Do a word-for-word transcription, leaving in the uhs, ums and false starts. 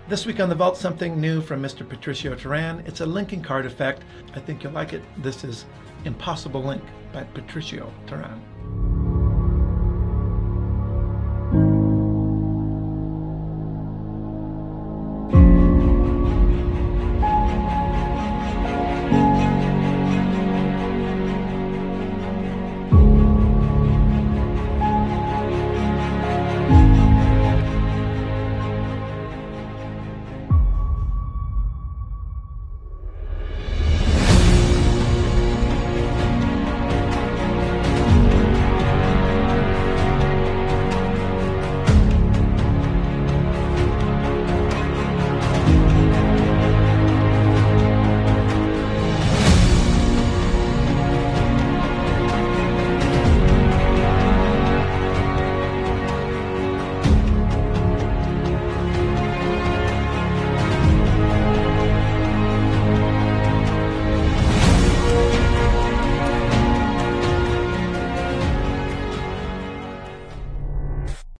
This week on the vault, something new from Mister Patricio Teran. It's a linking card effect. I think you'll like it. This is Impossible Link by Patricio Teran.